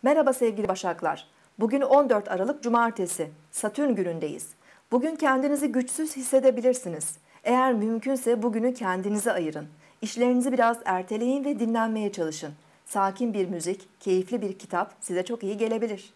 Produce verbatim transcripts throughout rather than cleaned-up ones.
Merhaba sevgili Başaklar. Bugün on dört Aralık Cumartesi, Satürn günündeyiz. Bugün kendinizi güçsüz hissedebilirsiniz. Eğer mümkünse bugünü kendinize ayırın. İşlerinizi biraz erteleyin ve dinlenmeye çalışın. Sakin bir müzik, keyifli bir kitap size çok iyi gelebilir.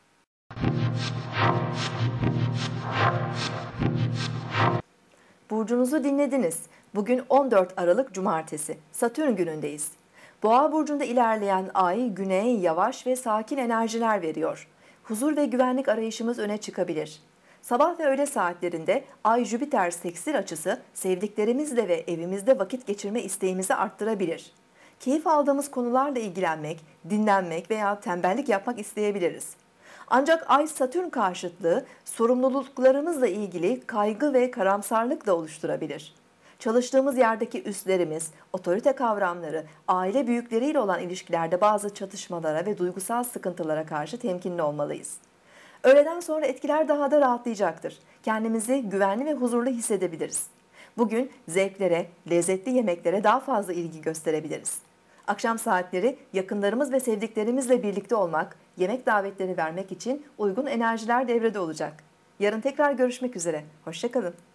Burcunuzu dinlediniz. Bugün on dört Aralık Cumartesi, Satürn günündeyiz. Boğa burcunda ilerleyen ay güneye yavaş ve sakin enerjiler veriyor. Huzur ve güvenlik arayışımız öne çıkabilir. Sabah ve öğle saatlerinde Ay-Jüpiter seksil açısı sevdiklerimizle ve evimizde vakit geçirme isteğimizi arttırabilir. Keyif aldığımız konularla ilgilenmek, dinlenmek veya tembellik yapmak isteyebiliriz. Ancak Ay-Satürn karşıtlığı sorumluluklarımızla ilgili kaygı ve karamsarlık da oluşturabilir. Çalıştığımız yerdeki üstlerimiz, otorite kavramları, aile büyükleriyle olan ilişkilerde bazı çatışmalara ve duygusal sıkıntılara karşı temkinli olmalıyız. Öğleden sonra etkiler daha da rahatlayacaktır. Kendimizi güvenli ve huzurlu hissedebiliriz. Bugün zevklere, lezzetli yemeklere daha fazla ilgi gösterebiliriz. Akşam saatleri yakınlarımız ve sevdiklerimizle birlikte olmak, yemek davetleri vermek için uygun enerjiler devrede olacak. Yarın tekrar görüşmek üzere. Hoşça kalın.